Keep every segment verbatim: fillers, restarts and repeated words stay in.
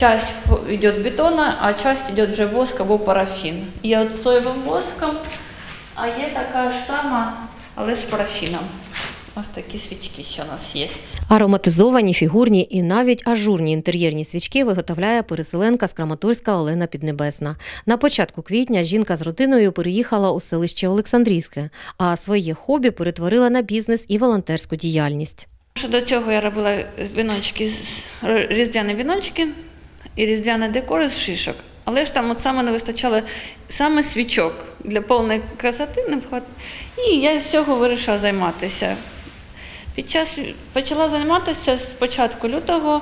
Часть йде бетона, а часть йде вже воск або парафін. Є от з соєвим воском, а є така ж сама, але з парафіном. Ось такі свічки ще у нас є. Ароматизовані, фігурні і навіть ажурні інтер'єрні свічки виготовляє переселенка з Краматорська Олена Піднебесна. На початку квітня жінка з родиною переїхала у селище Олександрійське, а своє хобі перетворила на бізнес і волонтерську діяльність. До цього я робила віночки, різдвяні віночки і різдвяний декор з шишок. Але ж там от саме не вистачало саме свічок для повної красоти. Не вход... І я з цього вирішила займатися. Під час почала займатися з початку лютого,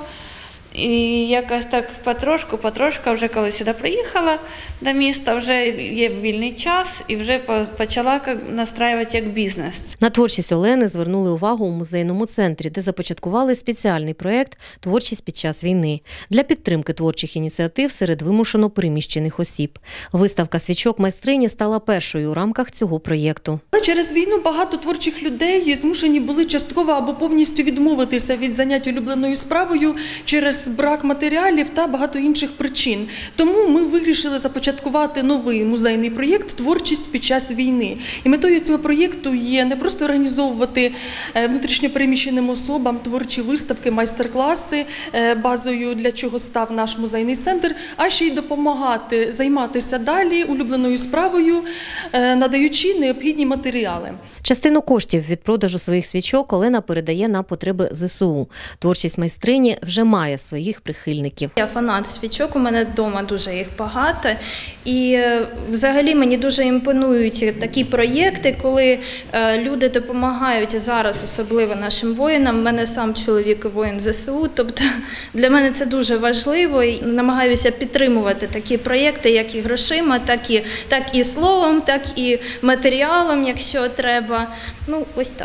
і якось так потрошку, потрошку, вже коли сюди приїхала до міста, вже є вільний час і вже почала настраювати як бізнес. На творчість Олени звернули увагу у музейному центрі, де започаткували спеціальний проєкт «Творчість під час війни» для підтримки творчих ініціатив серед вимушено переміщених осіб. Виставка свічок майстрині стала першою у рамках цього проєкту. Через війну багато творчих людей змушені були частково або повністю відмовитися від занять улюбленою справою через брак матеріалів та багато інших причин. Тому ми вирішили започаткувати новий музейний проєкт «Творчість під час війни». І метою цього проєкту є не просто організовувати внутрішньопереміщеним особам творчі виставки, майстер-класи, базою для чого став наш музейний центр, а ще й допомагати займатися далі улюбленою справою, надаючи необхідні матеріали. Частину коштів від продажу своїх свічок Олена передає на потреби зе се у. Творчість майстрині вже має своїх прихильників. Я фанат свічок, у мене вдома дуже їх багато. І взагалі мені дуже імпонують такі проєкти, коли люди допомагають зараз, особливо нашим воїнам. У мене сам чоловік воїн зе се у, тобто для мене це дуже важливо. І намагаюся підтримувати такі проєкти, як і грошима, так і, так і словом, так і матеріалом, якщо треба. Ну, ось так.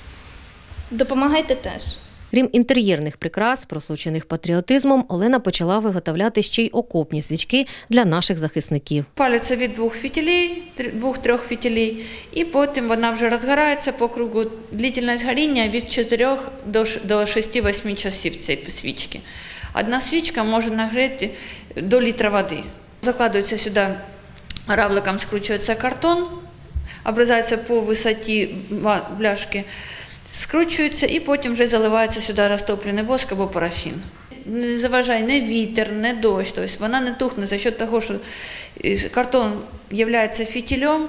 Допомагайте теж. Крім інтер'єрних прикрас, просочених патріотизмом, Олена почала виготовляти ще й окопні свічки для наших захисників. Палиться від двох фітілей, двох-трьох фітілей, і потім вона вже розгорається по кругу. Длительність горіння від чотирьох до шести-восьми часів цієї свічки. Одна свічка може нагріти до літра води. Закладується сюди, равликом скручується картон, обрізається по висоті бляшки, скручується і потім вже заливається сюди розтоплений воск або парафін. Не заважає ні вітер, ні дощ, тобто вона не тухне за счет того, що картон є фітилем,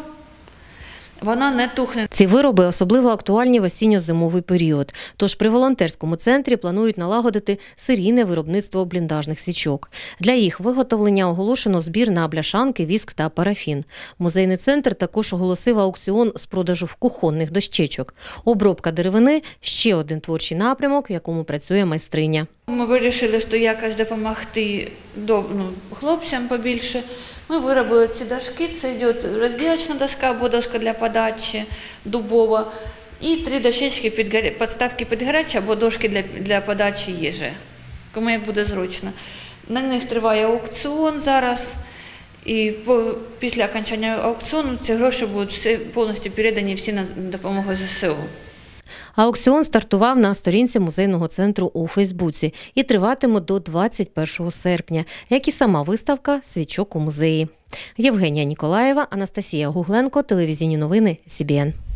вона не тухне. Ці вироби особливо актуальні в осінньо-зимовий період. Тож при волонтерському центрі планують налагодити серійне виробництво бліндажних свічок. Для їх виготовлення оголошено збір на бляшанки, віск та парафін. Музейний центр також оголосив аукціон з продажу кухонних дощечок. Обробка деревини – ще один творчий напрямок, в якому працює майстриня. Ми вирішили, що якось допомогти ну, хлопцям побільше. Ми виробили ці дошки, це йде розділочна доска або доска для подачі, дубова, і три дощечки, під, підставки під гарячі або дошки для, для подачі їжі, кому як буде зручно. На них триває аукціон зараз, і по, після окончання аукціону ці гроші будуть всі, повністю передані всі на допомогу зе се у. Аукціон стартував на сторінці музейного центру у Фейсбуці і триватиме до двадцять першого серпня, як і сама виставка «Свічок у музеї». Євгенія Ніколаєва, Анастасія Гугленко, телевізійні новини Сі Бі Ен.